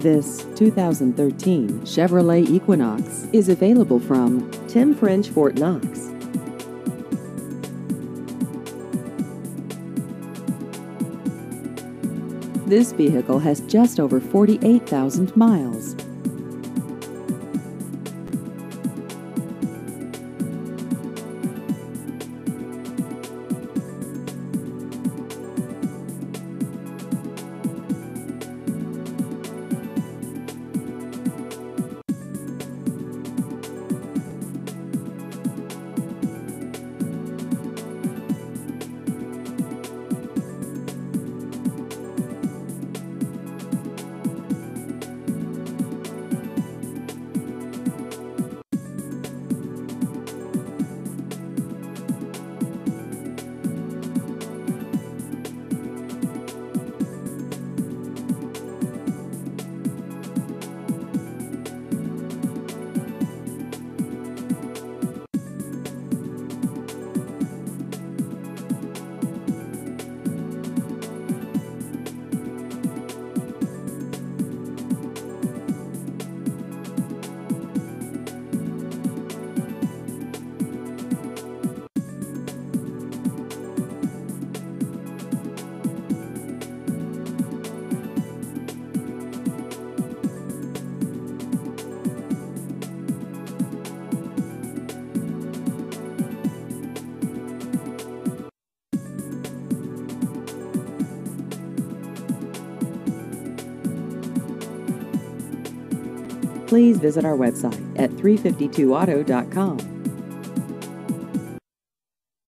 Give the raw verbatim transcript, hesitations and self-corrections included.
This two thousand thirteen Chevrolet Equinox is available from Tim French Fort Knox. This vehicle has just over forty-eight thousand miles. Please visit our website at three fifty-two auto dot com.